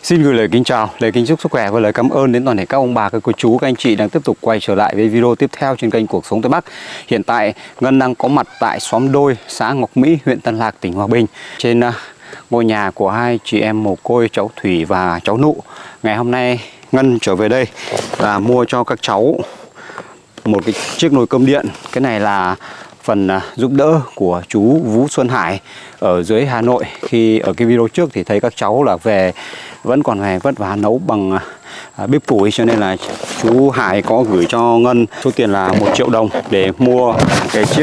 Xin gửi lời kính chào, lời kính chúc sức khỏe và lời cảm ơn đến toàn thể các ông bà, các cô chú, các anh chị đang tiếp tục quay trở lại với video tiếp theo trên kênh Cuộc Sống Tây Bắc. Hiện tại Ngân đang có mặt tại xóm Đôi, xã Ngọc Mỹ, huyện Tân Lạc, tỉnh Hòa Bình, trên ngôi nhà của hai chị em mồ côi cháu Thủy và cháu Nụ. Ngày hôm nay Ngân trở về đây và mua cho các cháu một cái chiếc nồi cơm điện. Cái này là phần giúp đỡ của chú Vũ Xuân Hải ở dưới Hà Nội. Khi ở cái video trước thì thấy các cháu là về vẫn còn phải vất vả nấu bằng bếp củi, cho nên là chú Hải có gửi cho Ngân số tiền là 1 triệu đồng để mua cái chiếc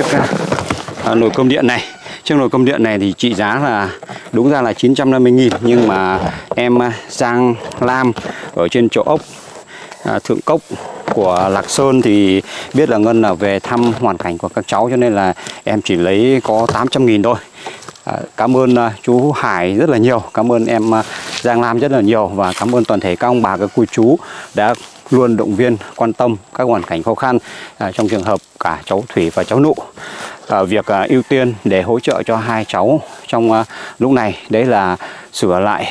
nồi cơm điện này. Chiếc nồi cơm điện này thì trị giá là đúng ra là 950.000, nhưng mà em Giang Lam ở trên chỗ ốc Thượng Cốc của Lạc Sơn thì biết là Ngân là về thăm hoàn cảnh của các cháu, cho nên là em chỉ lấy có 800.000 thôi. Cảm ơn chú Hải rất là nhiều, cảm ơn em Giang Lam rất là nhiều, và cảm ơn toàn thể các ông bà, các cô chú đã luôn động viên, quan tâm các hoàn cảnh khó khăn trong trường hợp cả cháu Thủy và cháu Nụ. Việc ưu tiên để hỗ trợ cho hai cháu trong lúc này đấy là sửa lại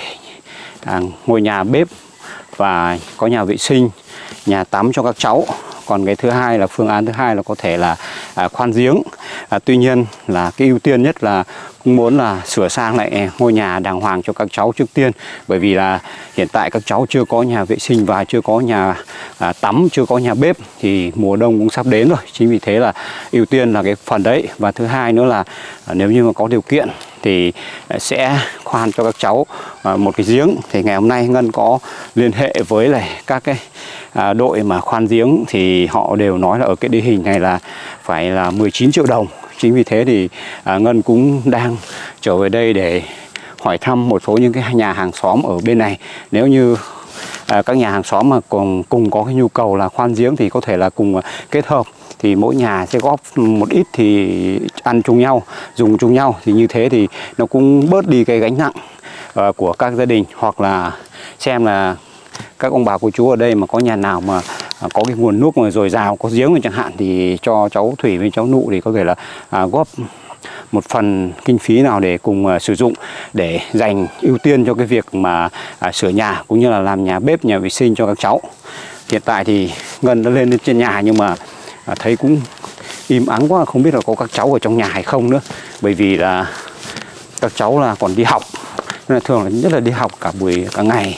ngôi nhà bếp và có nhà vệ sinh, nhà tắm cho các cháu. Còn cái thứ hai là phương án thứ hai là có thể là khoan giếng. Tuy nhiên là cái ưu tiên nhất là cũng muốn là sửa sang lại ngôi nhà đàng hoàng cho các cháu trước tiên, bởi vì là hiện tại các cháu chưa có nhà vệ sinh và chưa có nhà tắm, chưa có nhà bếp, thì mùa đông cũng sắp đến rồi. Chính vì thế là ưu tiên là cái phần đấy. Và thứ hai nữa là nếu như mà có điều kiện thì sẽ khoan cho các cháu một cái giếng. Thì ngày hôm nay Ngân có liên hệ với lại các cái đội mà khoan giếng thì họ đều nói là ở cái địa hình này là phải là 19 triệu đồng. Chính vì thế thì Ngân cũng đang trở về đây để hỏi thăm một số những cái nhà hàng xóm ở bên này. Nếu như các nhà hàng xóm mà cùng có cái nhu cầu là khoan giếng thì có thể là cùng kết hợp, thì mỗi nhà sẽ góp một ít thì ăn chung nhau, dùng chung nhau, thì như thế thì nó cũng bớt đi cái gánh nặng của các gia đình. Hoặc là xem là các ông bà cô chú ở đây mà có nhà nào mà có cái nguồn nước mà dồi dào, có giếng chẳng hạn, thì cho cháu Thủy với cháu Nụ thì có thể là góp một phần kinh phí nào để cùng sử dụng, để dành ưu tiên cho cái việc mà sửa nhà cũng như là làm nhà bếp, nhà vệ sinh cho các cháu. Hiện tại thì Ngân đã lên trên nhà nhưng mà thấy cũng im ắng quá, không biết là có các cháu ở trong nhà hay không nữa, bởi vì là các cháu là còn đi học, nên là thường là nhất là đi học cả ngày.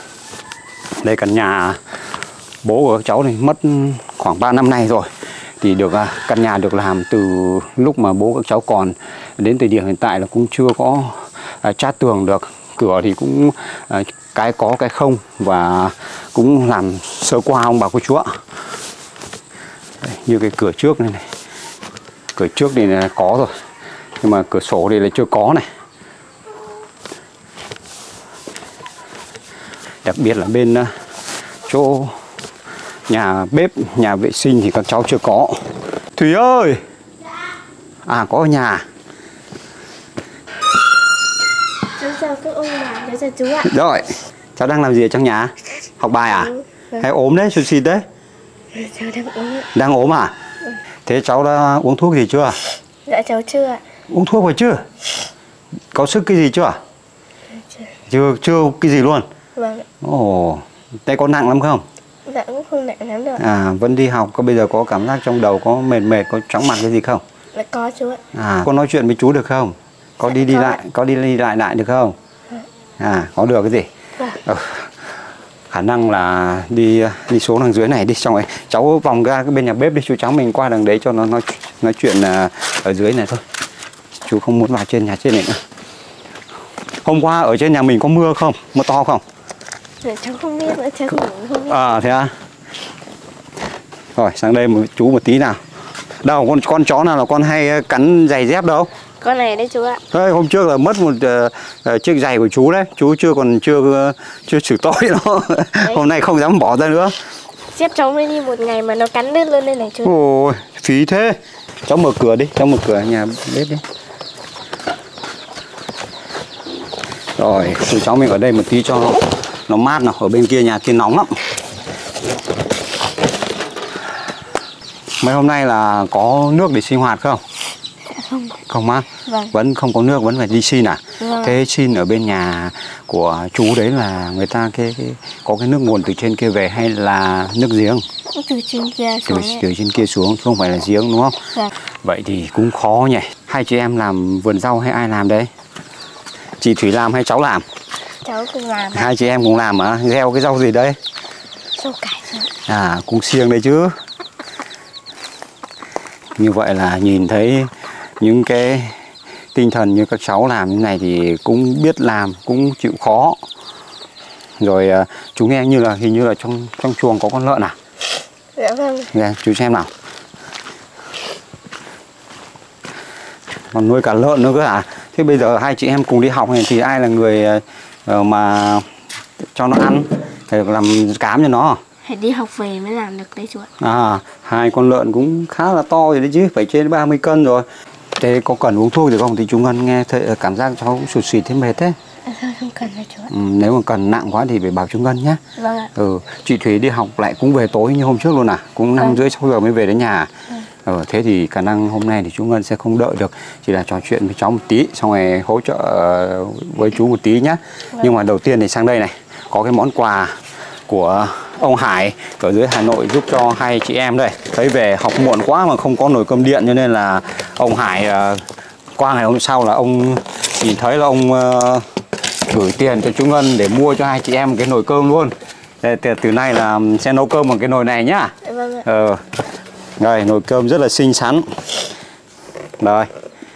Đây căn nhà bố của các cháu này mất khoảng 3 năm nay rồi, thì căn nhà được làm từ lúc mà bố các cháu còn đến thời điểm hiện tại là cũng chưa có chát tường được, cửa thì cũng cái có cái không, và cũng làm sơ qua ông bà cô chú ạ. Như cái cửa trước này, cửa trước thì là có rồi, nhưng mà cửa sổ thì là chưa có này. Đặc biệt là bên chỗ nhà bếp, nhà vệ sinh thì các cháu chưa có. Thủy ơi! À, có ở nhà. Cháu chào các ông bà, cháu chào chú ạ. Rồi, cháu đang làm gì ở trong nhà? Học bài à? Hay ốm đấy, xuân xin đấy? Cháu đang ốm ạ. Đang ốm à? Thế cháu đã uống thuốc gì chưa? Dạ cháu chưa ạ. Uống thuốc rồi chưa? Có sức cái gì chưa? Chưa cái gì luôn? Vâng ạ. Ồ, tay có nặng lắm không? Dạ cũng không nặng lắm đâu. Vẫn đi học, bây giờ có cảm giác trong đầu có mệt, có chóng mặt cái gì không? Dạ có chú ạ. Có nói chuyện với chú được không? Có dạ, đi lại, có đi lại được không? Có được cái gì? Khả năng là đi xuống đằng dưới này đi, xong rồi cháu vòng ra cái bên nhà bếp đi, chú cháu mình qua đằng đấy cho nó nói chuyện ở dưới này thôi. Chú không muốn vào trên nhà trên này nữa. Hôm qua ở trên nhà mình có mưa không? Mưa to không? Dạ cháu không biết nữa, cháu cũng không biết. Thế à? Rồi sang đây chú một tí nào. Đâu con chó nào là con hay cắn giày dép đâu? Con này đấy chú ạ. Đấy, hôm trước là mất một chiếc giày của chú đấy, chú chưa xử tội nó. Hôm nay không dám bỏ ra nữa. Dép cháu mới đi một ngày mà nó cắn đứt luôn đây này chú. Ôi, phí thế. Cháu mở cửa đi, cháu mở cửa nhà bếp đi. Rồi, chú cháu mình ở đây một tí cho nó mát nào, ở bên kia nhà kia nóng lắm. Mấy hôm nay là có nước để sinh hoạt không? Không. Không á? Vâng. Vẫn không có nước, vẫn phải đi xin à? Vâng. Thế xin ở bên nhà của chú đấy là người ta có cái nước nguồn từ trên kia về hay là nước giếng? Từ trên kia xuống. Từ trên kia xuống, không phải là giếng đúng không? Vâng. Vậy thì cũng khó nhỉ. Hai chị em làm vườn rau hay ai làm đấy? Chị Thủy làm hay cháu làm? Cháu cùng làm. Hai chị em cùng làm à? Gieo cái rau gì đấy? Rau cải. À, cũng siêng đấy chứ. Như vậy là nhìn thấy những cái tinh thần như các cháu làm như này thì cũng biết làm, cũng chịu khó. Rồi chú nghe như là hình như là trong chuồng có con lợn à? Dạ vâng. Nghe, chú xem nào. Còn nuôi cả lợn nữa cơ à? Thế bây giờ hai chị em cùng đi học này thì ai là người mà cho nó ăn, phải làm cám cho nó? Phải đi học về mới làm được đấy chú ạ. À, hai con lợn cũng khá là to rồi đấy chứ, phải trên 30 cân rồi. Thế có cần uống thuốc gì không? Thì chú Ngân nghe cảm giác cháu cũng sụt sịt thế mệt thế. Không cần đâu chú ạ. Nếu mà cần nặng quá thì phải bảo chú Ngân nhé. Vâng ạ. Chị Thủy đi học lại cũng về tối như hôm trước luôn à? Cũng 5 rưỡi 6 giờ mới về đến nhà. Thế thì khả năng hôm nay thì chú Ngân sẽ không đợi được, chỉ là trò chuyện với cháu một tí, xong rồi hỗ trợ với chú một tí nhé. Nhưng mà đầu tiên thì sang đây này, có cái món quà của ông Hải ở dưới Hà Nội giúp cho hai chị em đây. Thấy về học muộn quá mà không có nồi cơm điện, cho nên là ông Hải qua ngày hôm sau là ông nhìn thấy là ông gửi tiền cho chú Ngân để mua cho hai chị em cái nồi cơm luôn. Từ nay là sẽ nấu cơm bằng cái nồi này nhá. Vâng ạ. Đây, nồi cơm rất là xinh xắn. Đây.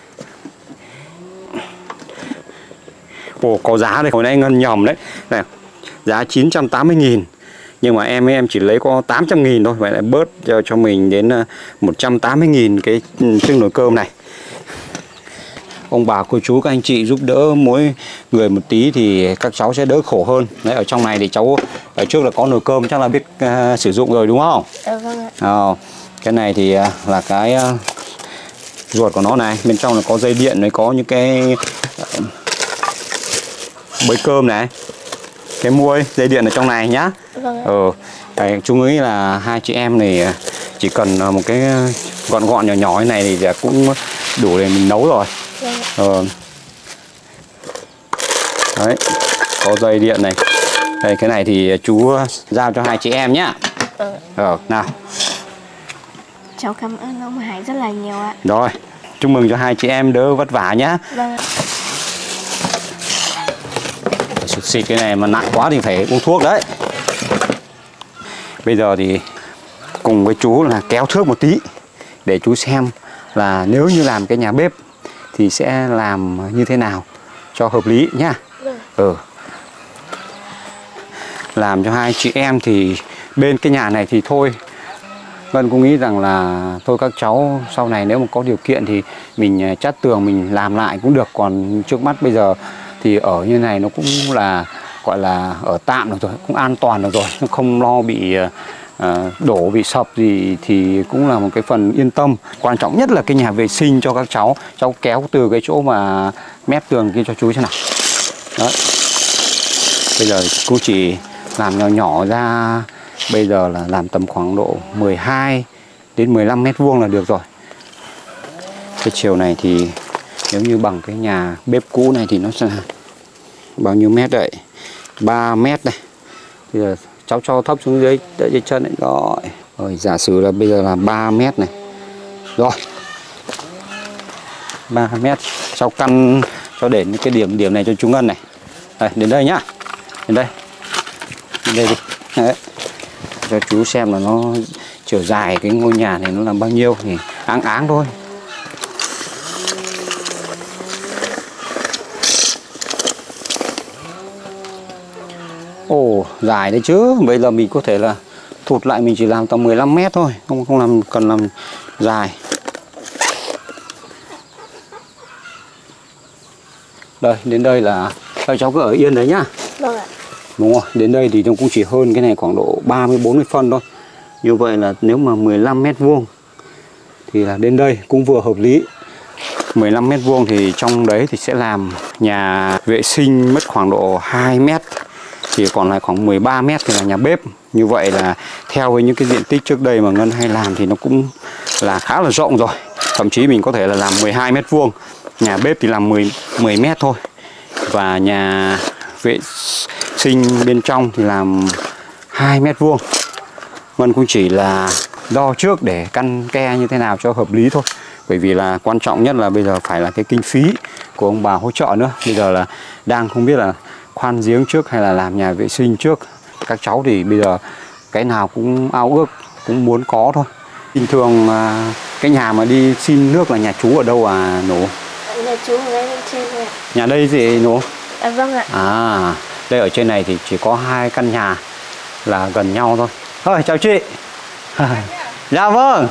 Ồ, có giá đây, hồi nãy Ngân nhầm đấy. Này, giá 980.000. Nhưng mà em chỉ lấy có 800.000 thôi. Vậy lại bớt cho mình đến 180.000 cái chiếc nồi cơm này. Ông bà cô chú các anh chị giúp đỡ mỗi người một tí thì các cháu sẽ đỡ khổ hơn. Đấy, ở trong này thì cháu ở trước là có nồi cơm chắc là biết sử dụng rồi đúng không? Vâng ạ. Cái này thì là cái ruột của nó này, bên trong là có dây điện, nó có những cái bới cơm này, cái muôi dây điện ở trong này nhá. Vâng ạ. Chú nghĩ là hai chị em này chỉ cần một cái gọn gọn nhỏ nhỏ như này thì cũng đủ để mình nấu rồi. Đấy, có dây điện này. Đây, cái này thì chú giao cho hai chị em nhá. Nào. Cháu cảm ơn ông Hải rất là nhiều ạ. Rồi, chúc mừng cho hai chị em đỡ vất vả nhá. Vâng ạ. Sụt xịt cái này mà nặng quá thì phải uống thuốc đấy. Bây giờ thì cùng với chú là kéo thước một tí để chú xem là nếu như làm cái nhà bếp thì sẽ làm như thế nào cho hợp lý nhá. Làm cho hai chị em thì bên cái nhà này thì thôi, Vân cũng nghĩ rằng là thôi các cháu sau này nếu mà có điều kiện thì mình chát tường mình làm lại cũng được. Còn trước mắt bây giờ thì ở như này nó cũng là gọi là ở tạm được rồi, cũng an toàn được rồi, nó không lo bị đổ bị sập gì thì cũng là một cái phần yên tâm. Quan trọng nhất là cái nhà vệ sinh cho các cháu. Cháu kéo từ cái chỗ mà mép tường kia cho chú thế nào. Đấy. Bây giờ cô chỉ làm nhỏ nhỏ ra, bây giờ là làm tầm khoảng độ 12 đến 15 mét vuông là được rồi. Cái chiều này thì nếu như bằng cái nhà bếp cũ này thì nó sẽ là bao nhiêu mét đấy? 3 mét này. Bây giờ cháu cho thấp xuống dưới đợi dưới chân đấy. Rồi giả sử là bây giờ là 3 mét này. Rồi 3 mét. Cháu căn cho để những cái điểm này cho chú Ngân này. Đây, đến đây nhá. Đến đây. Đến đây đi. Đấy. Cho chú xem là nó chiều dài cái ngôi nhà này nó là bao nhiêu thì áng thôi. Ồ, dài đấy chứ. Bây giờ mình có thể là thụt lại, mình chỉ làm tầm 15 mét thôi, không cần làm dài. Đây, đến đây là các cháu cứ ở yên đấy nhá. Vâng ạ. Đúng rồi, đến đây thì nó cũng chỉ hơn cái này khoảng độ 30-40 phân thôi. Như vậy là nếu mà 15 mét vuông thì là đến đây cũng vừa hợp lý. 15 mét vuông thì trong đấy thì sẽ làm nhà vệ sinh mất khoảng độ 2 mét. Thì còn lại khoảng 13 mét thì là nhà bếp. Như vậy là theo với những cái diện tích trước đây mà Ngân hay làm thì nó cũng là khá là rộng rồi. Thậm chí mình có thể là làm 12 mét vuông. Nhà bếp thì làm 10 mét thôi. Và nhà vệ sinh bên trong thì làm 2 mét vuông. Vân cũng chỉ là đo trước để căn ke như thế nào cho hợp lý thôi. Bởi vì là quan trọng nhất là bây giờ phải là cái kinh phí của ông bà hỗ trợ nữa. Bây giờ là đang không biết là khoan giếng trước hay là làm nhà vệ sinh trước. Các cháu thì bây giờ cái nào cũng ao ước, cũng muốn có thôi. Bình thường cái nhà mà đi xin nước là nhà chú ở đâu à Nổ? Nhà chú ở đây bên trên thôi ạ. Nhà đây gì Nổ? À vâng ạ. À, đây ở trên này thì chỉ có 2 căn nhà là gần nhau thôi. Thôi chào chị. Dạ vâng.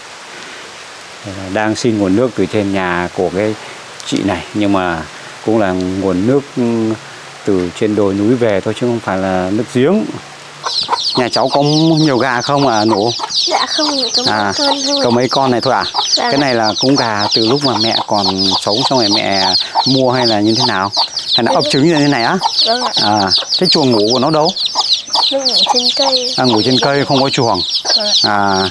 Đang xin nguồn nước từ trên nhà của cái chị này, nhưng mà cũng là nguồn nước từ trên đồi núi về thôi chứ không phải là nước giếng. Nhà cháu có nhiều gà không à Nổ? Dạ không, có mấy con thôi. Có mấy con này thôi à? Dạ. Cái này là cũng gà từ lúc mà mẹ còn sống xong rồi mẹ mua hay là như thế nào? Hay nó ấp trứng như thế này á? Vâng ạ. À, thế chuồng ngủ của nó đâu? Nó ngủ trên cây. À, ngủ trên cây không có chuồng. Vâng ạ. À,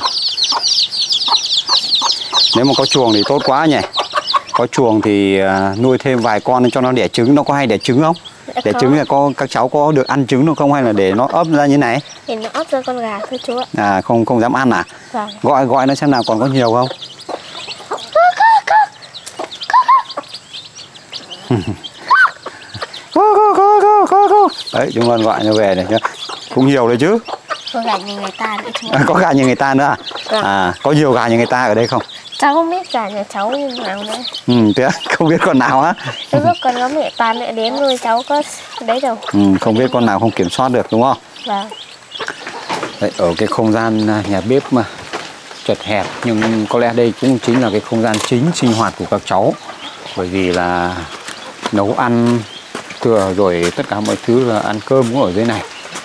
nếu mà có chuồng thì tốt quá nhỉ. Có chuồng thì nuôi thêm vài con cho nó đẻ trứng. Nó có hay đẻ trứng không? Dạ Đẻ có. trứng là các cháu có được ăn trứng được không, hay là để nó ấp ra như này? Thì nó ấp ra con gà thôi chú ạ. À, không dám ăn à? Vâng. Gọi nó xem nào, còn có nhiều không? Có. Đấy, chúng con gọi nó về này chứ. Cũng nhiều đấy chứ. Có gà như người ta nữa chú ạ. À, có gà như người ta nữa à? Vâng. À, có nhiều gà như người ta ở đây không? Cháu không biết gà nhà cháu như nào nữa. Thế á? Không biết con nào á? Lúc còn có mẹ toàn mẹ đến nuôi cháu có đấy đâu. Không biết con nào không kiểm soát được đúng không? Vâng. Đấy, ở cái không gian nhà bếp mà chật hẹp, nhưng có lẽ đây cũng chính là cái không gian chính sinh hoạt của các cháu. Bởi vì là nấu ăn thừa rồi tất cả mọi thứ là ăn cơm cũng ở dưới này.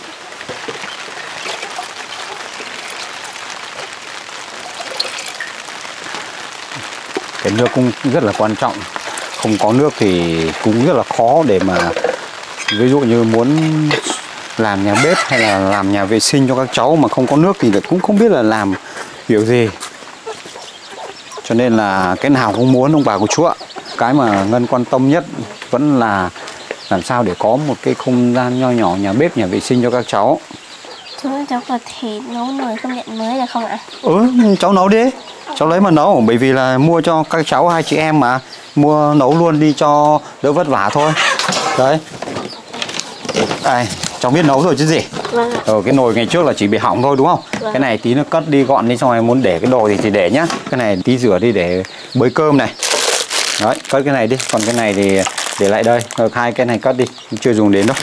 Cái nước cũng rất là quan trọng. Không có nước thì cũng rất là khó để mà ví dụ như muốn làm nhà bếp hay là làm nhà vệ sinh cho các cháu mà không có nước thì cũng không biết là làm kiểu gì. Cho nên là cái nào cũng muốn ông bà cô chú ạ. Cái mà Ngân quan tâm nhất vẫn là làm sao để có một cái không gian nho nhỏ nhà bếp, nhà vệ sinh cho các cháu. Chú ơi, cháu có thể nấu nồi cơm điện mới được không ạ? Cháu nấu đi. Cháu lấy mà nấu, bởi vì là mua cho các cháu 2 chị em mà. Mua nấu luôn đi cho đỡ vất vả thôi. Đấy. Đây, cháu biết nấu rồi chứ gì. Vâng ạ. Cái nồi ngày trước là chỉ bị hỏng thôi đúng không? Vâng. Cái này tí nó cất đi gọn đi, xong rồi muốn để cái đồ thì để nhá. Cái này tí rửa đi để bới cơm này. Đấy, cất cái này đi, còn cái này thì để lại đây. 2 cái này cất đi, chưa dùng đến đâu.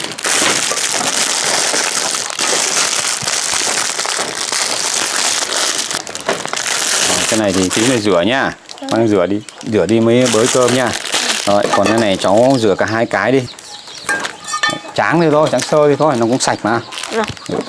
Cái này thì tí này rửa nhá. Mang rửa đi mới bới cơm nha. Rồi, còn cái này cháu rửa cả 2 cái đi. Tráng đi thôi, tráng sơ đi thôi, nó cũng sạch mà. Vâng.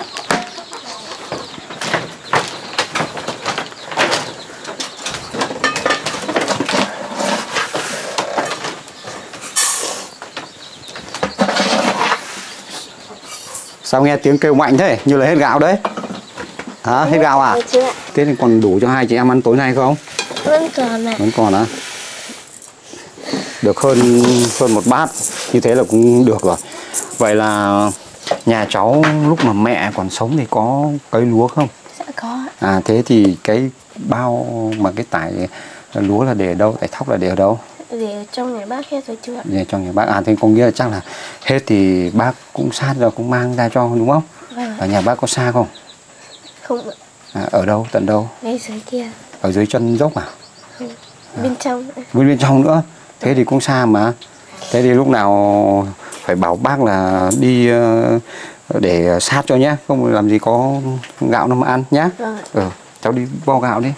Sao nghe tiếng kêu mạnh thế? Như là hết gạo đấy. Hả? Hết gạo à? Chưa ạ. Thế thì còn đủ cho 2 chị em ăn tối nay không? Vẫn còn ạ. Vẫn còn á. Được hơn một bát. Như thế là cũng được rồi. Vậy là nhà cháu lúc mà mẹ còn sống thì có cấy lúa không? Dạ có. À, thế thì cái bao mà cái tải lúa là để ở đâu? Tải thóc là để ở đâu? Để ở trong nhà bác hết rồi chú ạ. Để trong nhà bác. À, thế có nghĩa là chắc là hết thì bác cũng sát rồi cũng mang ra cho đúng không? Vâng. Ở nhà bác có xa không? Không ạ. À, ở đâu? Tận đâu? Ngay dưới kia. Ở dưới chân dốc à? Không. Bên trong. Bên trong nữa. Thế thì cũng xa mà. Thế thì lúc nào phải bảo bác là đi để sát cho nhé. Không làm gì có gạo nào mà ăn nhé. Vâng ạ. Cháu đi vo gạo đi.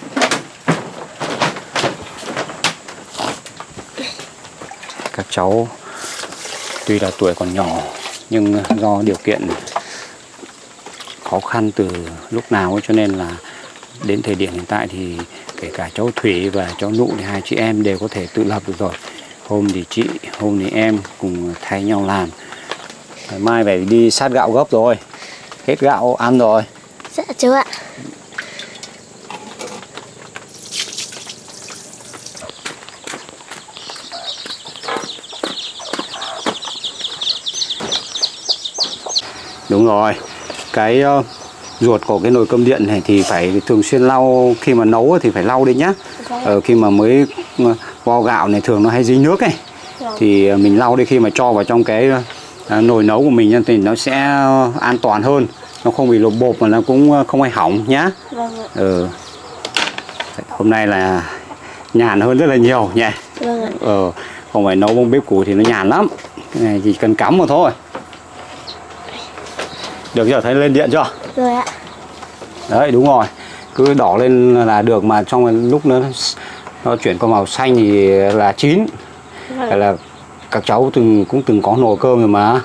Các cháu tuy là tuổi còn nhỏ nhưng do điều kiện khó khăn từ lúc nào ấy, cho nên là đến thời điểm hiện tại thì kể cả cháu Thủy và cháu Nụ thì 2 chị em đều có thể tự lập được rồi. Hôm thì chị, hôm thì em cùng thay nhau làm. Mai phải đi sát gạo gấp rồi. Hết gạo ăn rồi. Dạ chú ạ. Đúng rồi. Cái ruột của cái nồi cơm điện này thì phải thường xuyên lau, khi mà nấu thì phải lau đi nhá. Khi mà mới vo gạo này thường nó hay dính nước ấy. Thì mình lau đi, khi mà cho vào trong cái nồi nấu của mình thì nó sẽ an toàn hơn. Nó không bị lột bột mà nó cũng không hay hỏng nhá. Hôm nay là nhàn hơn rất là nhiều nhỉ. Không phải nấu bông bếp củi thì nó nhàn lắm. Cái này chỉ cần cắm mà thôi. Được chưa? Thấy lên điện chưa? Rồi ạ. Đấy, đúng rồi. Cứ đỏ lên là được, mà trong lúc nó chuyển qua màu xanh thì là chín. Vậy là các cháu cũng từng có nồi cơm rồi mà.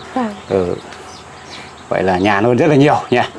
Vậy là nhàn hơn rất là nhiều nha.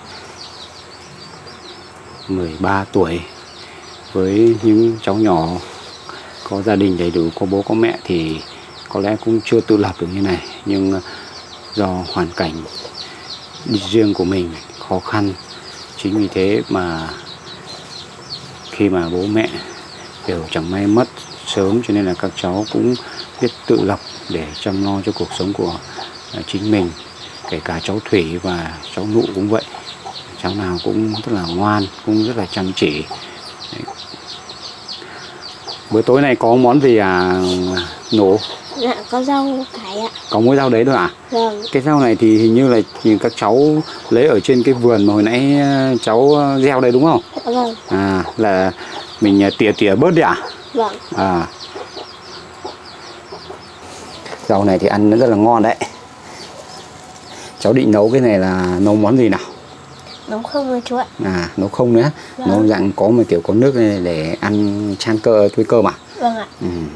13 tuổi với những cháu nhỏ có gia đình đầy đủ, có bố có mẹ thì có lẽ cũng chưa tự lập được như này. Nhưng do hoàn cảnh riêng của mình khó khăn, chính vì thế mà khi mà bố mẹ đều chẳng may mất sớm, cho nên là các cháu cũng biết tự lập để chăm lo cho cuộc sống của chính mình. Kể cả cháu Thủy và cháu Nụ cũng vậy. Cháu nào cũng rất là ngoan, cũng rất là chăm chỉ. Đấy. Bữa tối nay có món gì Nụ? Dạ, có rau cải ạ. Có mỗi rau đấy thôi à? Vâng. Cái rau này thì hình như là các cháu lấy ở trên cái vườn mà hồi nãy cháu gieo đây đúng không? Vâng. Là mình tỉa bớt đi à? Vâng. Rau này thì ăn nó rất là ngon đấy. Cháu định nấu cái này là nấu món gì nào? Nấu không rồi chú ạ. Nấu không nữa. Vâng. Nấu dạng có một kiểu có nước này để ăn chan với cơm à? Vâng ạ.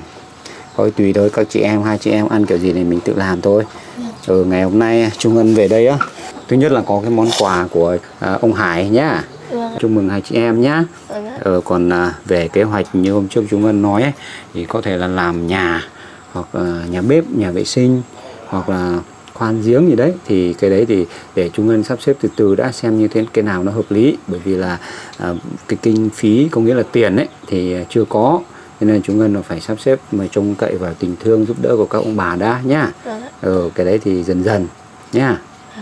Thôi tùy thôi, các chị em, hai chị em ăn kiểu gì thì mình tự làm thôi. Ngày hôm nay Trung Ngân về đây á, thứ nhất là có cái món quà của ông Hải nhá. Chúc mừng hai chị em nhá. Còn về kế hoạch như hôm trước Trung Ngân nói ấy, thì có thể là làm nhà, hoặc nhà bếp, nhà vệ sinh, hoặc là khoan giếng gì đấy. Thì cái đấy thì để Trung Ngân sắp xếp từ từ đã, xem như thế cái nào nó hợp lý. Bởi vì là cái kinh phí, có nghĩa là tiền ấy thì chưa có, nên chúng Ngân phải sắp xếp mà trông cậy vào tình thương giúp đỡ của các ông bà đã nhá. Cái đấy thì dần dần nhá.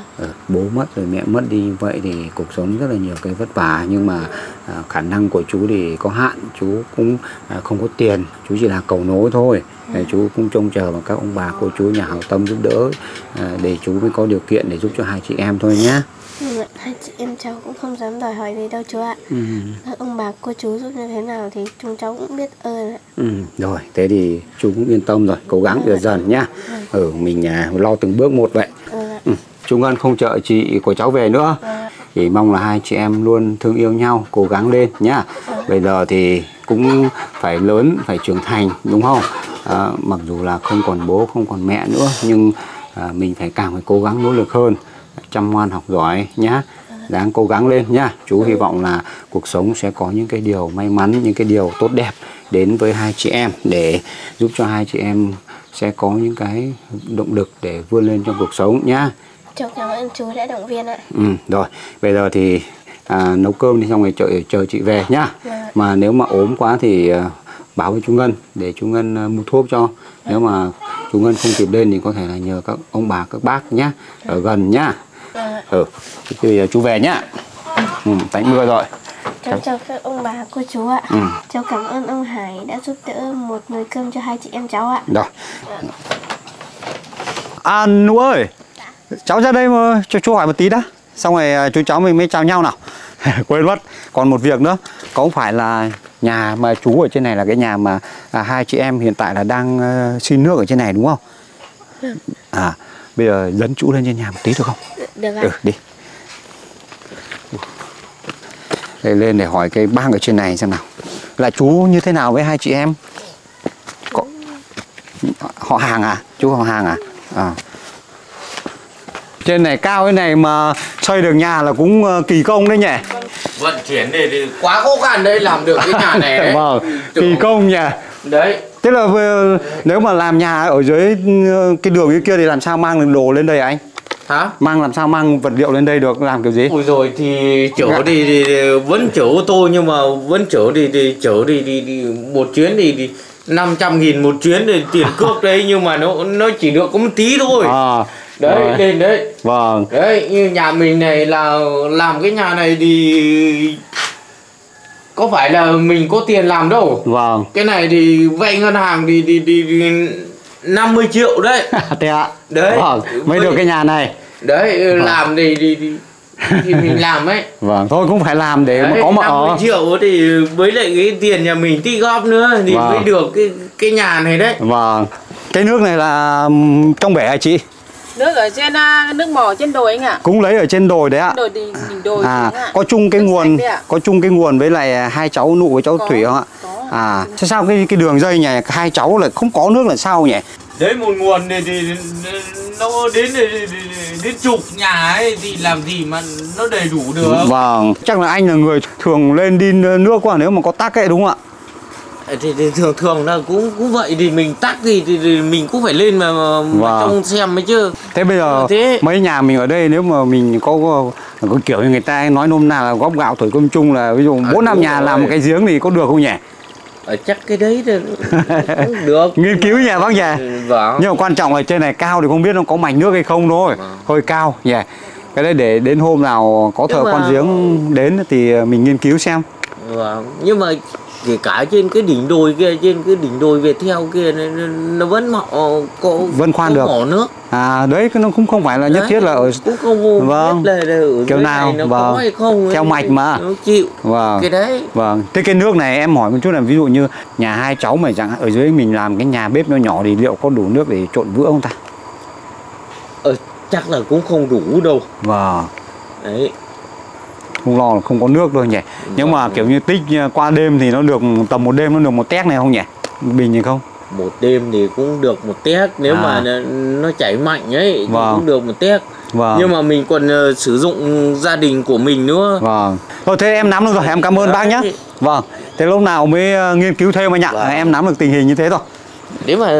Bố mất rồi mẹ mất đi, vậy thì cuộc sống rất là nhiều cái vất vả. Nhưng mà khả năng của chú thì có hạn, chú cũng không có tiền, chú chỉ là cầu nối thôi. Chú cũng trông chờ vào các ông bà cô chú nhà hảo tâm giúp đỡ, để chú mới có điều kiện để giúp cho hai chị em thôi nhá. Hai chị em cháu cũng không dám đòi hỏi gì đâu chú ạ. Các ông bà cô chú giúp như thế nào thì chúng cháu cũng biết ơn ạ. Rồi, thế thì chú cũng yên tâm rồi, cố gắng dần dần nhá. Mình lo từng bước một vậy. Chú Ngân không chờ chị của cháu về nữa. Chỉ mong là hai chị em luôn thương yêu nhau, cố gắng lên nhá. Bây giờ thì cũng phải lớn, phải trưởng thành đúng không? Mặc dù là không còn bố, không còn mẹ nữa, nhưng mình phải càng phải cố gắng nỗ lực hơn, chăm ngoan học giỏi nhá. Đáng cố gắng lên nhá. Chú hy vọng là cuộc sống sẽ có những cái điều may mắn, những cái điều tốt đẹp đến với hai chị em, để giúp cho hai chị em sẽ có những cái động lực để vươn lên trong cuộc sống nhá. Cháu cảm ơn chú đã động viên ạ. Rồi, bây giờ thì nấu cơm đi, xong rồi chờ chị về nhá. Mà nếu mà ốm quá thì báo với chú Ngân để chú Ngân mua thuốc cho. Nếu mà chú Ngân không kịp lên thì có thể là nhờ các ông bà, các bác nhá, ở gần nhá. Thì bây giờ chú về nhá. Tạnh mưa rồi. Cháu chào các ông bà, cô chú ạ. Cháu cảm ơn ông Hải đã giúp đỡ một nồi cơm cho hai chị em cháu ạ. Rồi. Nụ ơi, cháu ra đây mà cho chú hỏi một tí đã. Xong rồi chú cháu mình mới chào nhau nào. Quên mất. Còn một việc nữa, có phải là nhà mà chú ở trên này là cái nhà mà hai chị em hiện tại là đang xin nước ở trên này đúng không? Bây giờ dẫn chú lên trên nhà một tí được không? Được ạ. Đi. Đây, lên để hỏi cái bác ở trên này xem nào. Là chú như thế nào với hai chị em? Họ hàng à? Chú họ hàng à? Trên này cao cái này mà xây được nhà là cũng kỳ công đấy nhỉ? Vận chuyển thì quá khó khăn đấy, làm được cái nhà này đấy. Vâng, kỳ công nhỉ? Đấy. Thế là nếu mà làm nhà ở dưới cái đường dưới kia thì làm sao mang được đồ lên đây anh? Hả? Làm sao mang vật liệu lên đây được, làm kiểu gì? Ôi rồi thì chở thì vẫn chở ô tô, nhưng mà vẫn chở thì chở thì một chuyến thì 500.000 một chuyến thì tiền cước đấy, nhưng mà nó chỉ được có một tí thôi. Đấy, đền đấy. Vâng. Đấy, như nhà mình này là làm cái nhà này thì có phải là mình có tiền làm đâu. Vâng. Cái này thì vay ngân hàng thì 50 triệu đấy. Thế ạ. Đấy. Vâng, mới được cái nhà này. Đấy, vâng. làm thì mình làm ấy. Vâng, thôi cũng phải làm để đấy, có mà 50 triệu thì với lại cái tiền nhà mình tích góp nữa thì vâng. mới được cái nhà này đấy. Vâng. Cái nước này là trong bể hả chị? Nước ở trên nước mỏ trên đồi anh ạ. Cũng lấy ở trên đồi đấy ạ. Đồi đồi có chung cái nguồn, có chung cái nguồn với lại hai cháu Nụ với cháu Thủy không ạ? Có. Thế sao cái đường dây này hai cháu lại không có nước là sao nhỉ? Đấy, một nguồn thì nó đến chục nhà ấy thì làm gì mà nó đầy đủ được. Vâng, chắc là anh là người thường lên đi nước quá nếu mà có tắc ấy đúng không ạ? Thì thường là cũng vậy, thì mình tắc thì mình cũng phải lên mà trông xem ấy chứ. Thế bây giờ mấy nhà mình ở đây nếu mà mình có kiểu như người ta nói nôm na là góp gạo thổi cơm chung, là ví dụ 4-5 nhà làm một cái giếng thì có được không nhỉ? Chắc cái đấy thì cũng được. Nghiên cứu nhỉ bác nhỉ? Vâng. Nhưng mà quan trọng là trên này cao thì không biết nó có mạch nước hay không thôi. Hơi cao nhỉ. Cái đấy để đến hôm nào có thợ khoan giếng đến thì mình nghiên cứu xem. Vâng. Nhưng mà kể cả trên cái đỉnh đồi kia, trên cái đỉnh đồi Việt theo kia nó vẫn vẫn khoan được. mỏ nước. Đấy nó cũng không phải là nhất thiết là ở cũng không vâng. biết là ở kiểu nào này nó vâng. có hay không theo mạch mà nó chịu. Vâng. Cái đấy. Vâng. Thế cái nước này em hỏi một chút là ví dụ như nhà hai cháu mà chẳng ở dưới mình làm cái nhà bếp nhỏ thì liệu có đủ nước để trộn bữa không ta? Chắc là cũng không đủ đâu. Vâng. Đấy. Không lo là không có nước đâu nhỉ. Nhưng mà kiểu như tích qua đêm thì nó được tầm một đêm nó được một tét này không nhỉ? Bình thì không? Một đêm thì cũng được một tét, nếu mà nó chảy mạnh ấy thì cũng được một tét. Vâng. Nhưng mà mình còn sử dụng gia đình của mình nữa. Vâng. Thôi thế em nắm được rồi, em cảm ơn bác nhé. Vâng. Thế lúc nào mới nghiên cứu thêm anh ạ. Vâng. Em nắm được tình hình như thế rồi. Nếu mà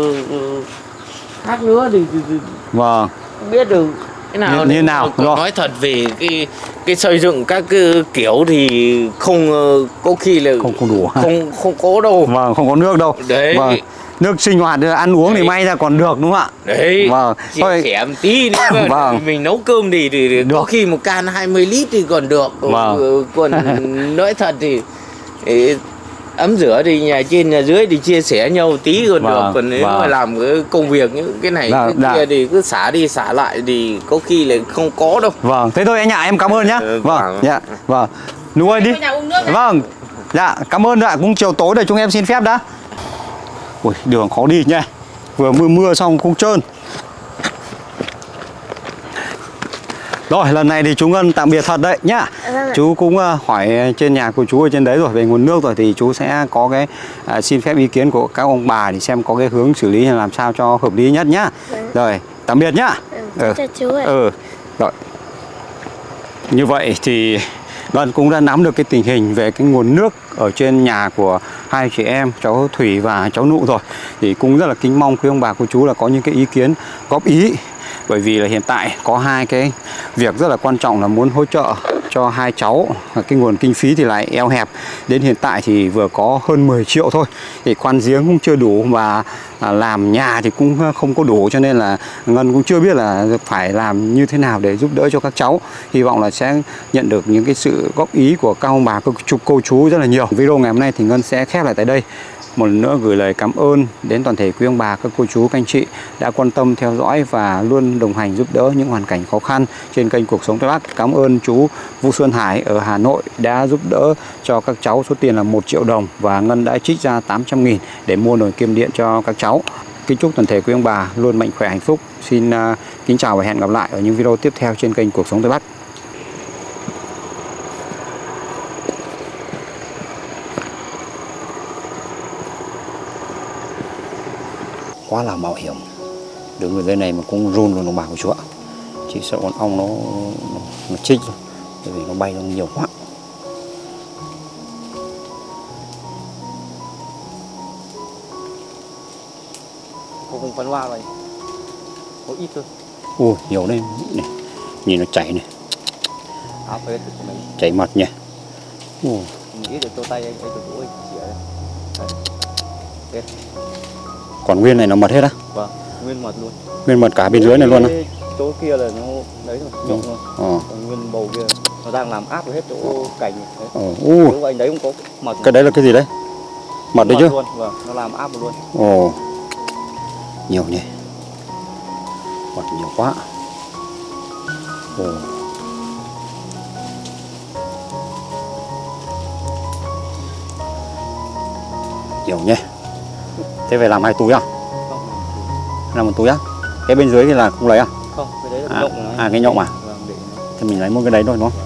khác nữa thì vâng. không biết được cái nào như nào. Nói thật về cái xây dựng các cái kiểu thì không, có khi là không đủ, không có đâu. Vâng, không có nước đâu. Đấy. Vâng. Nước sinh hoạt ăn uống thì may ra còn được đúng không ạ? Đấy. Vâng. Thôi khẽ một tí nữa vâng. mình nấu cơm thì có khi một can 20 lít thì còn được. Vâng. Còn nói thật thì ấm rửa thì nhà trên nhà dưới thì chia sẻ nhau tí còn vâng. được. Còn nếu mà làm cái công việc những cái này cái kia thì cứ xả đi xả lại thì có khi là không có đâu. Vâng, thế thôi anh ạ, em cảm ơn nhá. Vâng, dạ, vâng. Nụ ơi đi. Vâng. Dạ, cảm ơn ạ, cũng chiều tối rồi chúng em xin phép đã. Ui, đường khó đi nha. Vừa mưa xong không trơn. Rồi, lần này thì chú Ngân tạm biệt thật đấy nhá. Chú cũng hỏi trên nhà của chú ở trên đấy rồi về nguồn nước rồi thì chú sẽ có cái xin phép ý kiến của các ông bà để xem có cái hướng xử lý làm sao cho hợp lý nhất nhá. Rồi, tạm biệt nhá. Chào chú ạ. Rồi. Như vậy thì Ngân cũng đã nắm được cái tình hình về cái nguồn nước ở trên nhà của hai chị em, cháu Thủy và cháu Nụ rồi. Thì cũng rất là kính mong quý ông bà cô chú là có những cái ý kiến góp ý. Bởi vì là hiện tại có hai cái việc rất là quan trọng là muốn hỗ trợ cho hai cháu. Cái nguồn kinh phí thì lại eo hẹp. Đến hiện tại thì vừa có hơn 10 triệu thôi. Thì khoan giếng cũng chưa đủ và làm nhà thì cũng không có đủ. Cho nên là Ngân cũng chưa biết là phải làm như thế nào để giúp đỡ cho các cháu. Hy vọng là sẽ nhận được những cái sự góp ý của các ông bà, các cô chú rất là nhiều. Video ngày hôm nay thì Ngân sẽ khép lại tại đây. Một lần nữa gửi lời cảm ơn đến toàn thể quý ông bà, các cô chú, các anh chị đã quan tâm theo dõi và luôn đồng hành giúp đỡ những hoàn cảnh khó khăn trên kênh Cuộc Sống Tây Bắc. Cảm ơn chú Vũ Xuân Hải ở Hà Nội đã giúp đỡ cho các cháu số tiền là 1 triệu đồng và Ngân đã trích ra 800.000 để mua nồi kiêm điện cho các cháu. Kính chúc toàn thể quý ông bà luôn mạnh khỏe hạnh phúc. Xin kính chào và hẹn gặp lại ở những video tiếp theo trên kênh Cuộc Sống Tây Bắc. Quá là mạo hiểm, đường ở dưới này mà cũng run luôn đồng bào của chú ạ. Chỉ sợ con ong nó chích thôi, bởi vì nó bay nó nhiều quá. Không phân hoa rồi, có ít thôi. Ui, nhiều đây, này. Nhìn nó chảy này, chảy mặt nhỉ. Nghĩ được cho tay anh cho chú ơi, Còn nguyên này nó mật hết á? Vâng. nguyên mật luôn. Nguyên mật cả bên dưới này luôn á. Chỗ kia là nó đấy rồi, nhộng rồi. Còn nguyên bầu kia nó đang làm áp hết chỗ cành. Chỗ anh đấy cũng có mật. Cái đấy là cái gì đấy? Mật đấy chứ? Luôn. Vâng, nó làm áp luôn. Ồ, nhiều nhỉ. Mật nhiều quá. Ồ. Nhiều nhỉ. Thế phải làm 2 túi à? Không. Làm 1 túi á? Cái bên dưới thì là không lấy à? Không, cái đấy là nhộng. À, cái nhộng à? Vâng, để thì mình lấy một cái đấy thôi đúng không?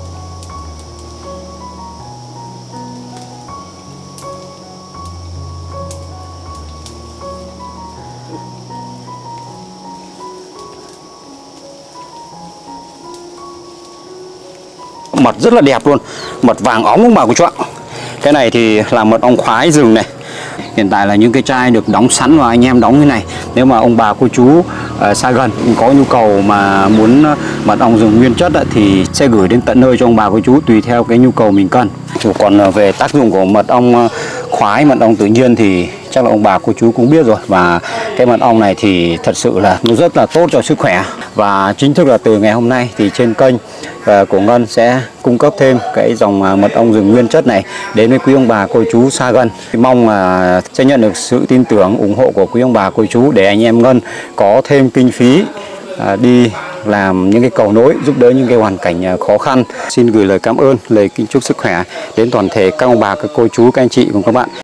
Mật rất là đẹp luôn, mật vàng óng luôn bà cô chú ạ. Cái này thì là mật ong khoái rừng này. Hiện tại là những cái chai được đóng sẵn và anh em đóng như này. Nếu mà ông bà cô chú xa gần có nhu cầu mà muốn mật ong rừng nguyên chất thì sẽ gửi đến tận nơi cho ông bà cô chú tùy theo cái nhu cầu mình cần. Còn về tác dụng của mật ong khoái, mật ong tự nhiên thì chắc là ông bà cô chú cũng biết rồi. Và cái mật ong này thì thật sự là nó rất là tốt cho sức khỏe. Và chính thức là từ ngày hôm nay thì trên kênh của Ngân sẽ cung cấp thêm cái dòng mật ong rừng nguyên chất này đến với quý ông bà cô chú xa gần. Mong là sẽ nhận được sự tin tưởng, ủng hộ của quý ông bà cô chú để anh em Ngân có thêm kinh phí đi làm những cái cầu nối giúp đỡ những cái hoàn cảnh khó khăn. Xin gửi lời cảm ơn, lời kính chúc sức khỏe đến toàn thể các ông bà, các cô chú, các anh chị cùng các bạn.